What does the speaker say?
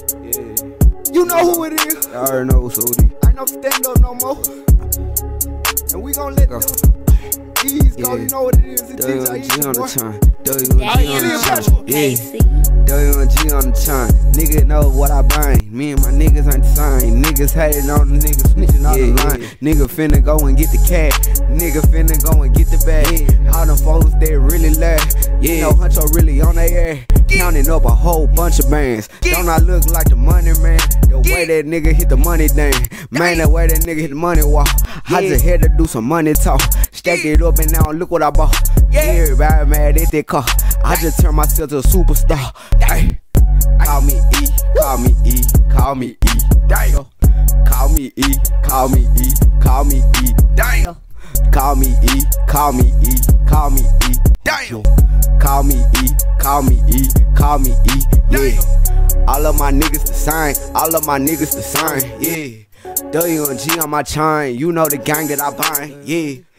Yeah. You know who it is. I already know who's OD. I ain't no stand up no more. And we gon' let them ease go. You know what it is. It's WG on the boy. time. WG on the time. Yeah. WG on the time. Nigga know what I bang. Me and my niggas ain't the same. Niggas hating on the niggas snitching on the line. Nigga finna go and get the cash. Nigga finna go and get the bag. All them folks they really laugh. You know Huncho really on their ass. Counting up a whole bunch of bands. Don't I look like the money man? The way that nigga hit the money dang. Man, the way that nigga hit the money walk. I just had to do some money talk. Stacked it up and now look what I bought. Everybody mad at that car. I just turned myself to a superstar. Ay. Call me E, call me E, call me E. Damn. Call me E, call me E, call me E. Damn. Call me E, call me E, call me E. Damn. Call me E, call me E, call me E. Yeah. All of my niggas the same, all of my niggas the same. Yeah. WG on my chain, you know the gang that I bind. Yeah.